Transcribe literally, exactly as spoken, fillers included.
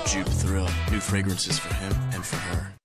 Joop Thrill. New fragrances for him and for her.